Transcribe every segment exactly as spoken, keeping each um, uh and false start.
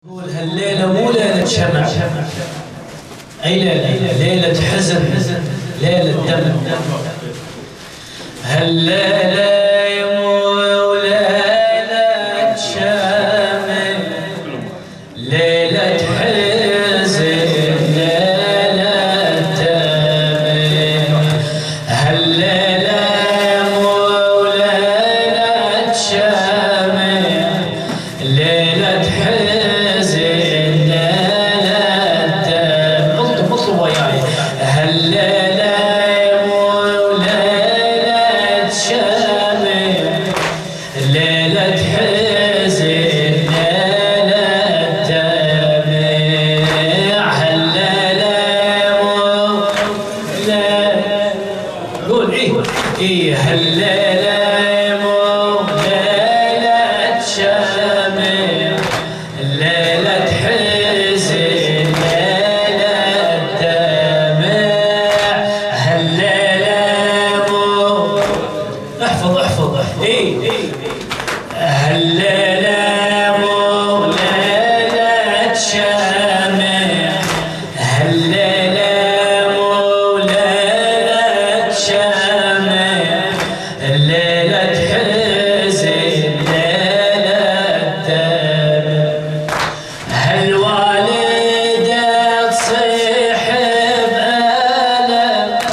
قول هالليلة مو ليلة شمع، أي ليلة؟ ليلة حزن، ليلة دم. هالليلة مو ليلة شمع، ليلة حزن، ليلة دم. هالليلة مو ليلة شمع، ليلة حزن. إيه هالليلة مو ليلة شمع، ليلة حزن، ليلة دمع. هالليلة مو احفظ احفظ إيه هالليلة مو ليلة شمع، هالليلة مو ليلة شمع، الليلة حزن، ليلة دم. هالوالدة تصيح بألم،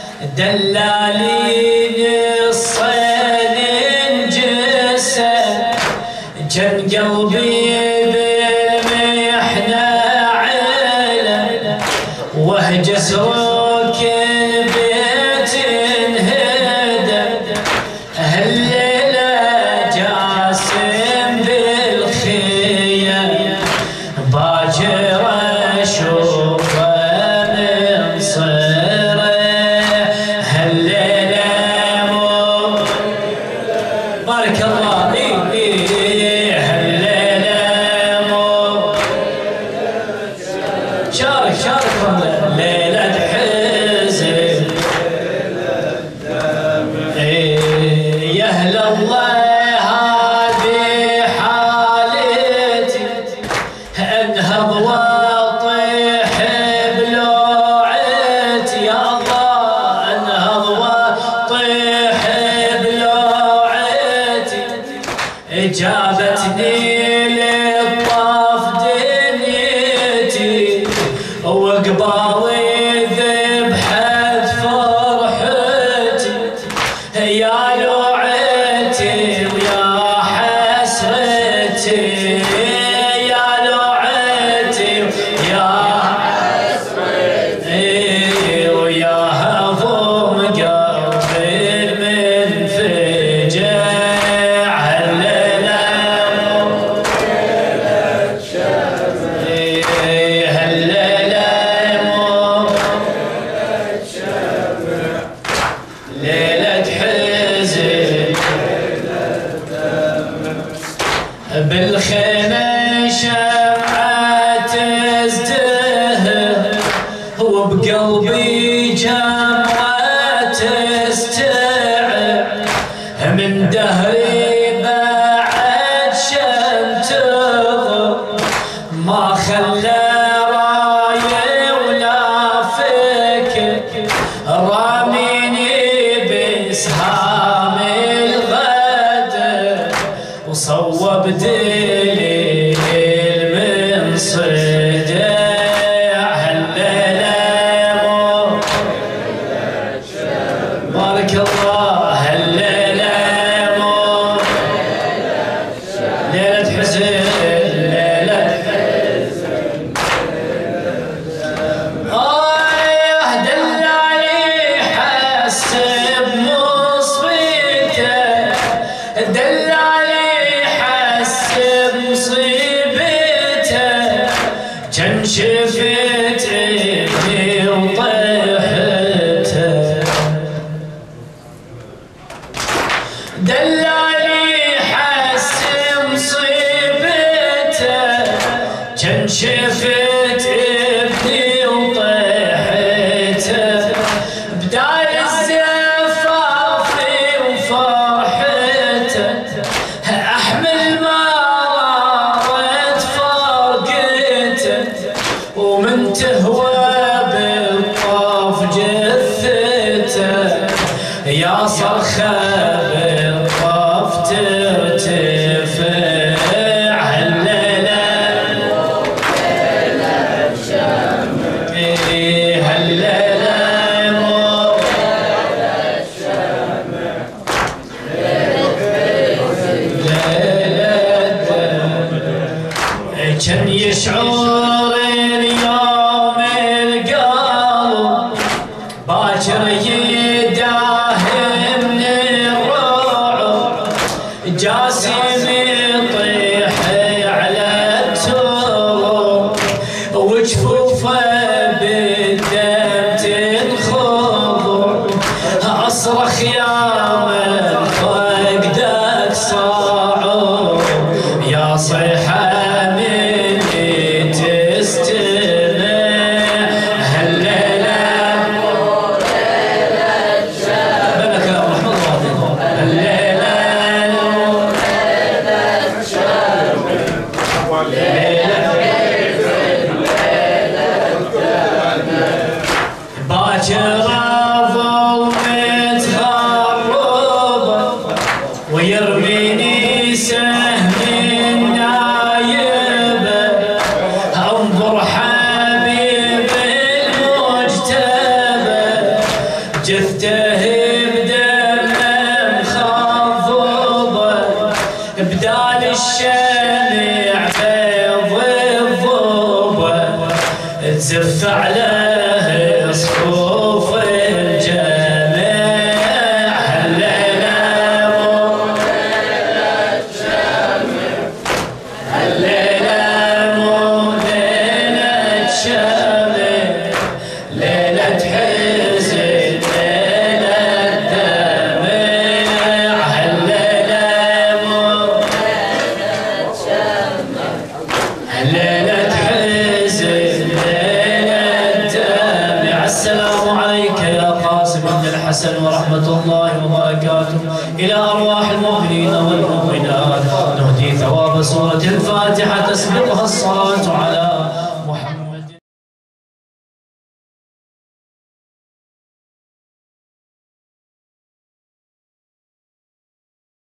دلالين الصين انجسد، جن قلبي بالمحنة علم، وهجس ركن بيت انهدم. هالليلة جاسم بالخيم، باكر اشوفه من صره. هالليلة مو بارك الله إيه إيه هالليلة مو شارك شارك ليلة حزن. إيه يا أهل الله هذه حالتي، انهض واطيح بلوعتي. يا الله انهض واطيح بلوعتي، جابتني للطاف دنيتي، وقبالي ذبحت فرحتي. يا لوعتي ويا حسرتي، يا لوعتي ويا حسرتي، ويا هضم قلبي من فجع. هالليلة مو ليلة شمع، هالليلة مو ليلة شمع، ليلة حزن، بالخيمة شمعة تزدهر، وبقلبي جمعة تستعر. من دهري بعد شنتظر، ما خلى راي ولا فكر، راميني بسهام الغدر، وصوب دليل من صدع. هالليلة مو بارك الله، هالليلة مو ليلة حزن، ليلة حزن. آه دلالي حس بمصيبته، دلالي حس بمصيبته، جن شفت ابني وطيحته. دلالي حس مصيبته، جن شفت ابني وطيحته. بدال الزفاف وفرحته، احمل مرارة فرق كان يشعر اليوم القلب باكر يداهم من الرعب جاسم يطيح على التراب وجفوفه بالدم تنخض اصرخ يا من فقدك صعب يا صيحه ويرميني سهم النايبه انظر حبيب المجتبى جثته بدم مخضبه بدال الشمع بيض الضبه تزف عليه صفوف الحسن ورحمة الله وبركاته إلى أرواح المؤمنين والمؤمنات نهدي ثواب سورة الفاتحة تسبقها الصلاة على